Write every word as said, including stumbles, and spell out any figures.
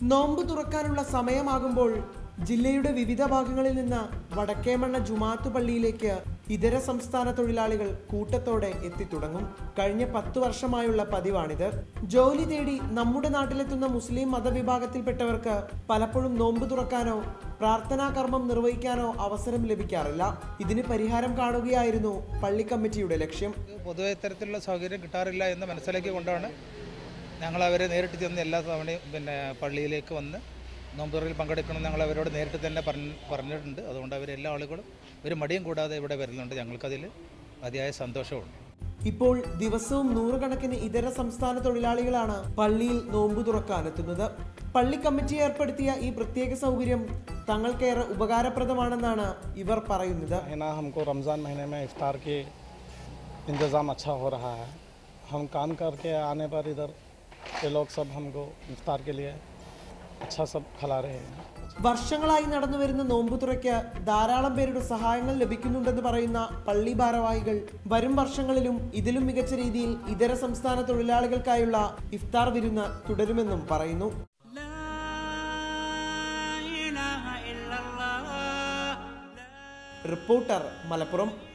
നോമ്പ് തുറക്കാനുള്ള സമയമാകുമ്പോൾ ജില്ലയുടെ വിവിധ ഭാഗങ്ങളിൽ നിന്ന് വടക്കേമണ്ണ ജുമാഅത്ത് പള്ളിയിലേക്ക് ഇതര സംസ്ഥാന തൊഴിലാളികൾ കൂട്ടത്തോടെ എത്തിത്തുടങ്ങും. കഴിഞ്ഞ പത്തു വർഷമായുള്ള പതിവാണിത്. ജോലി തേടി നമ്മുടെ നാട്ടിലെത്തുന്ന മുസ്ലിം മതവിഭാഗത്തിൽപ്പെട്ടവർക്ക് പലപ്പോഴും നോമ്പ് തുറക്കാനോ പ്രാർത്ഥനാ കർമ്മം നിർവഹിക്കാനോ അവസരം ലഭിക്കാറില്ല. ഇതിന് പരിഹാരം കാണുകയായിരുന്നു പള്ളി കമ്മിറ്റിയുടെ ലക്ഷ്യം. പൊതുവെ ഇത്തരത്തിലുള്ള സൗകര്യം കിട്ടാറില്ല എന്ന് മനസ്സിലാക്കി കൊണ്ടാണ് ഞങ്ങൾ അവരെ നേരിട്ട് ചെന്ന് എല്ലാ തവണയും പിന്നെ പള്ളിയിലേക്ക് വന്ന് നോമ്പുതുറയിൽ പങ്കെടുക്കണം ഞങ്ങൾ അവരോട് നേരിട്ട് തന്നെ പറഞ്ഞ് പറഞ്ഞിട്ടുണ്ട്. അതുകൊണ്ട് അവരെല്ലാ ആളുകളും ഒരു മടിയും കൂടാതെ ഇവിടെ വരുന്നുണ്ട്. ഞങ്ങൾക്കതിൽ അതിയായ സന്തോഷമുണ്ട്. ഇപ്പോൾ ദിവസവും നൂറുകണക്കിന് ഇതര സംസ്ഥാന തൊഴിലാളികളാണ് പള്ളിയിൽ നോമ്പ് തുറക്കാനെത്തുന്നത്. പള്ളി കമ്മിറ്റി ഏർപ്പെടുത്തിയ ഈ പ്രത്യേക സൗകര്യം തങ്ങൾക്കേറെ ഉപകാരപ്രദമാണെന്നാണ് ഇവർ പറയുന്നത്. हमको रमज़ान महीने में इफ्तार के इंतज़ाम अच्छा हो रहा है. हम काम करके आने पर इधर ये लोग सब हमको इफ्तार के लिए अच्छा सब खिला रहे हैं. വർഷങ്ങളായി നടന്നുവരുന്ന നോമ്പുതുറയ്ക്ക് ധാരാളം പേരുടെ സഹായങ്ങൾ ലഭിക്കുന്നുണ്ടെന്ന് പറയുന്ന പള്ളി ഭാരവാഹികൾ വരും വർഷങ്ങളിലും ഇതിലും മികച്ച രീതിയിൽ ഇതര സംസ്ഥാന തൊഴിലാളികൾക്കായുള്ള ഇഫ്താർ വിരുന്ന് തുടരുമെന്നും പറയുന്നു. റിപ്പോർട്ടർ മലപ്പുറം.